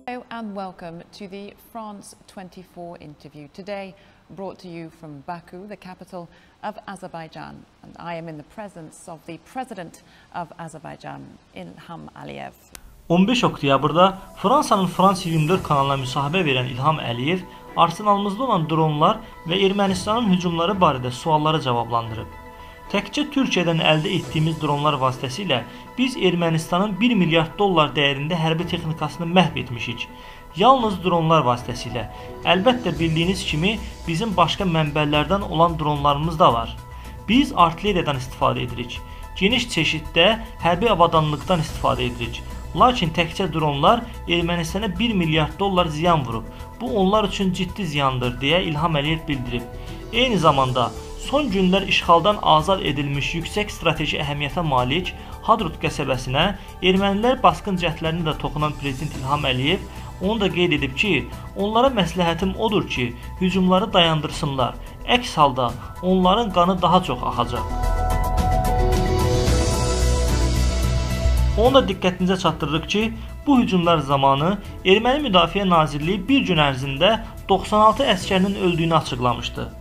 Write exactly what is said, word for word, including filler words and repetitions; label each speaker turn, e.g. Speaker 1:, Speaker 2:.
Speaker 1: Hello and welcome to the France twenty-four interview. Today brought to you from Baku, the capital of Azerbaijan. And I am in the presence of the President of Azerbaijan, İlham Əliyev.
Speaker 2: on beş oktyabrda Fransanın France iyirmi dörd kanalına müsahibə verən İlham Əliyev arsenalımızda olan dronlar və Ermənistanın hücumları barədə sualları cavablandırıb. Təkcə Türkiyədən əldə etdiyimiz dronlar vasitəsilə biz Ermənistanın bir milyard dollar dəyərində hərbi texnikasını məhv etmişik. Yalnız dronlar vasitəsilə. Əlbəttə bildiyiniz kimi bizim başqa mənbələrdən olan dronlarımız da var. Biz artilleriyadan istifadə edirik. Geniş çeşiddə hərbi avadanlıqdan istifadə edirik. Lakin təkcə dronlar Ermənistana bir milyard dollar ziyan vurub. Bu onlar üçün ciddi ziyandır deyə İlham Əliyev bildirib. Eyni zamanda son günlər işğaldan azad edilmiş yüksək strateji əhəmiyyətə malik Hadrut qəsəbəsinə ermənilər basqın cəhdlərinə də toxunan Prezident İlham Əliyev onu da qeyd edib ki, onlara məsləhətim odur ki, hücumları dayandırsınlar. Əks halda onların qanı daha çox axacaq. Onu da diqqətinizə çatdırırıq ki, bu hücumlar zamanı Erməni Müdafiə Nazirliyi bir gün ərzində doxsan altı əskərinin öldüyünü açıqlamışdı.